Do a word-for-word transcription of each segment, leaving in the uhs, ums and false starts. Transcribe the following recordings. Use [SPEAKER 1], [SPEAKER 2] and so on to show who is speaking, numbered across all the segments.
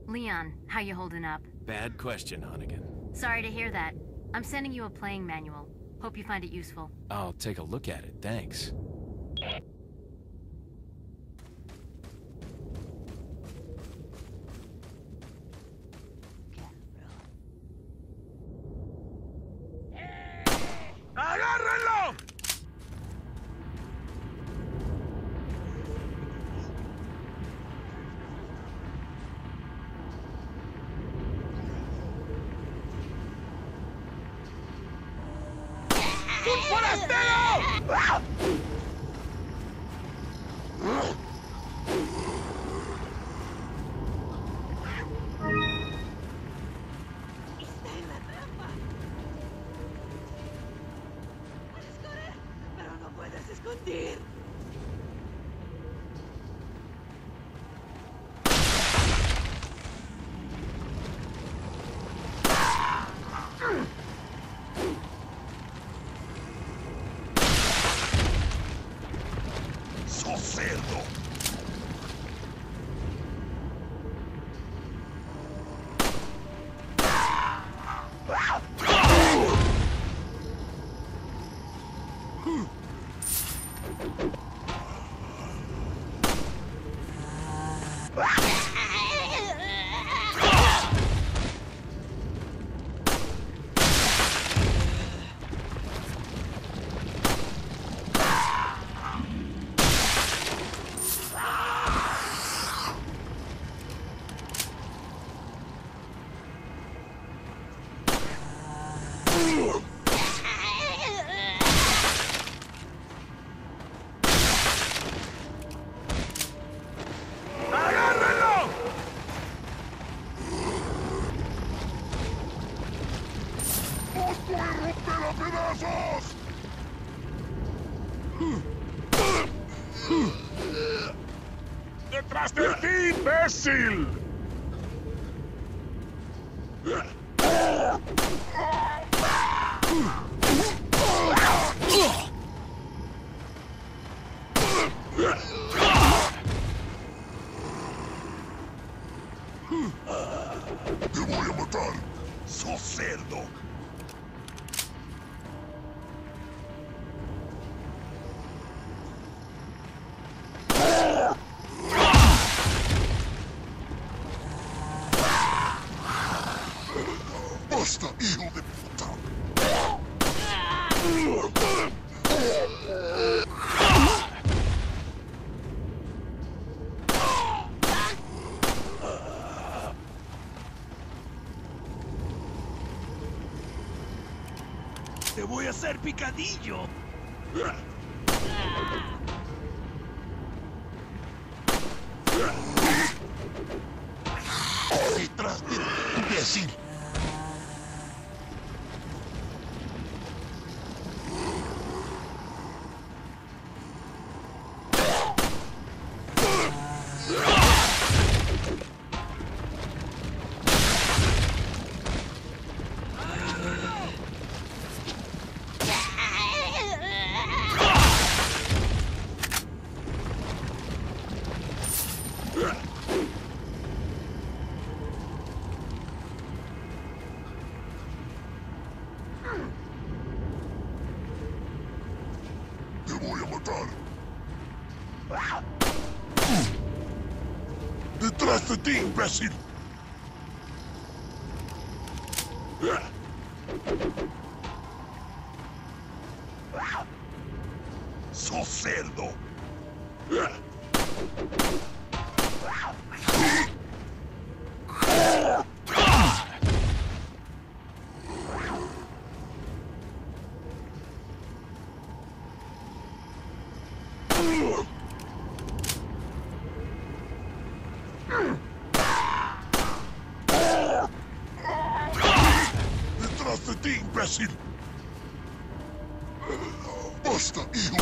[SPEAKER 1] Leon, how you holding up?
[SPEAKER 2] Bad question, Hunnigan.
[SPEAKER 1] Sorry to hear that. I'm sending you a playing manual. Hope you find it useful.
[SPEAKER 2] I'll take a look at it, thanks.
[SPEAKER 3] ¡Agárrenlo! ¡Un forastero!
[SPEAKER 4] Está en la trampa. Puedes correr, pero no puedes esconder.
[SPEAKER 3] ¡Sos cerdo! ¡Agárrenlo! ¡Os voy a romper a pedazos! ¡Detrás de ti, imbécil! ¡Te voy a matar! ¡Sos cerdo! ¡Basta, hijo de puta! ¡Te voy a hacer picadillo! ¡Detrás de ti, imbécil! ¡Te voy a matar! ¡Detrás de ti, imbécil! ¡Sos cerdo! ¡Detrás de ti, imbécil! ¡Basta, hijo!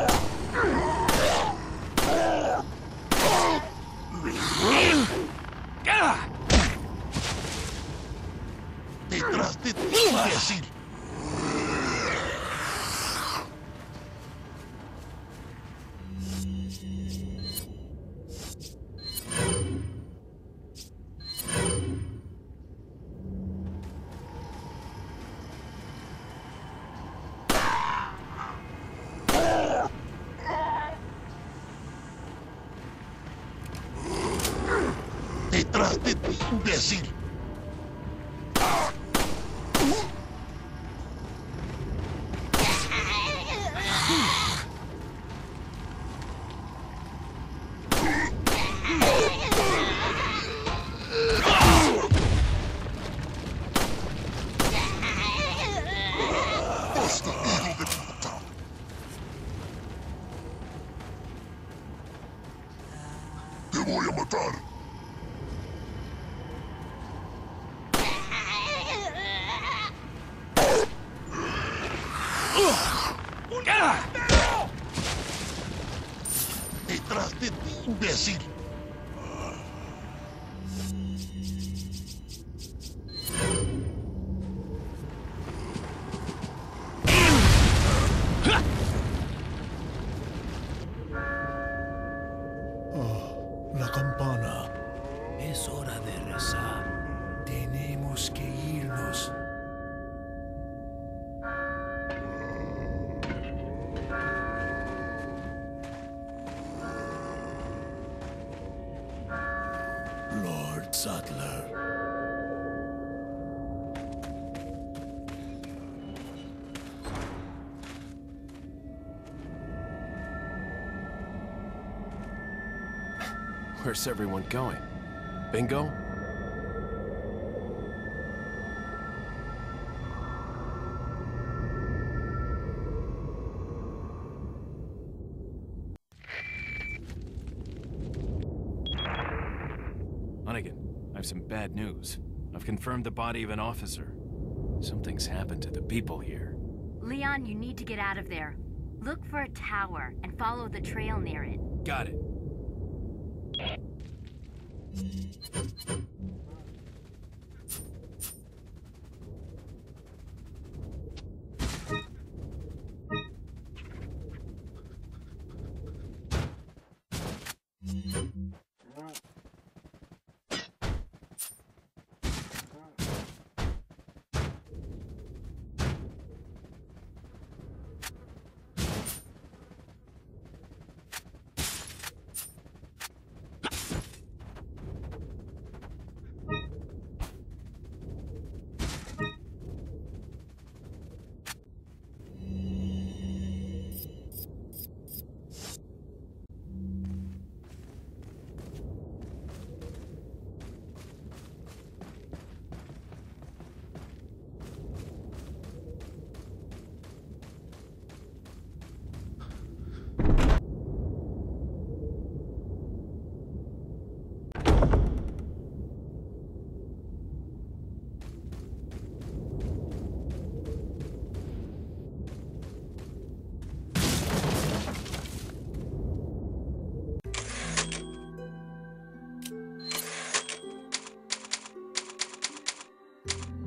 [SPEAKER 3] ¡Detrás de ti, imbécil! ¡Detrás de ti, imbécil! ¡Basta, hijo de puta! ¡Te voy a matar! ¡Detrás de ti, imbécil!
[SPEAKER 5] La campana. Es hora de rezar. Tenemos que irnos. Lord Sattler.
[SPEAKER 2] Where's everyone going? Bingo? Hunnigan, I have some bad news. I've confirmed the body of an officer. Something's happened to the people here.
[SPEAKER 1] Leon, you need to get out of there. Look for a tower and follow the trail near it.
[SPEAKER 2] Got it.